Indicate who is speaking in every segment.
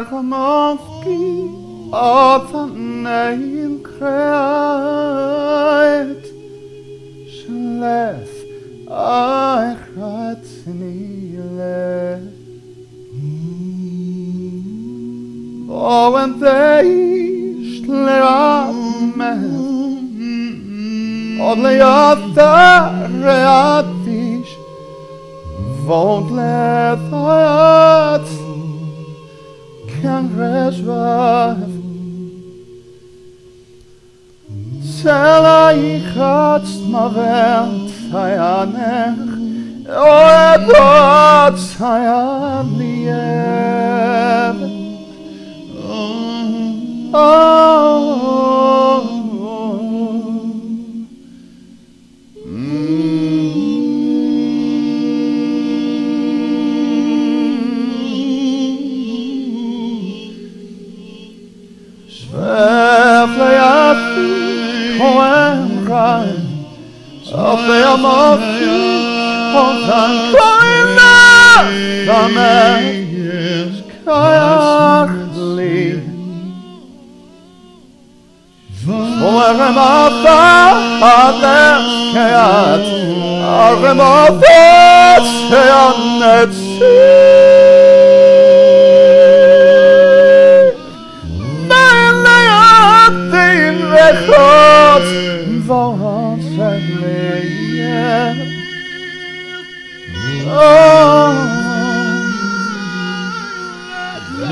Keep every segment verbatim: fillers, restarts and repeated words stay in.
Speaker 1: Ermofki of the name cried Shleth I cried Snile Oh when they Shleamed Odle Yata Reatish Won't let that can resolve. Tell I had my vent I aner, oh but I am lieb. Oh. Of the Amofi, of the Koina, the man, Kayakli. For Amata, Adem, Kayat, Aramata, Sayanet, Nalayat, in records, Oh, oh,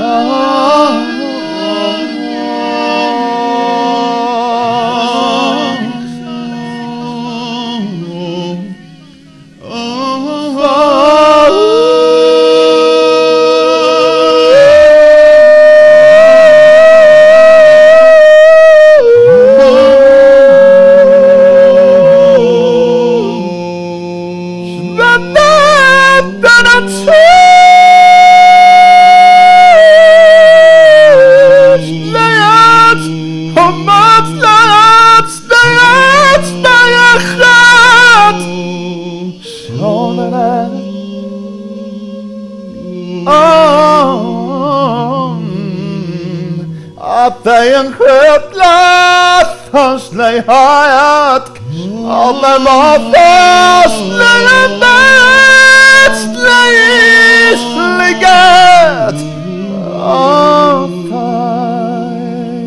Speaker 1: Attayan kretlat Haslay hayat Alle mafas Leyanet Leyish Ligat Afay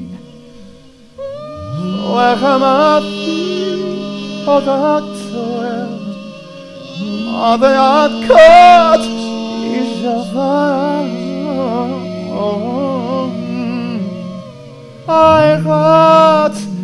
Speaker 1: Wechamat Odaktoel Adayat Kot Ishavar I got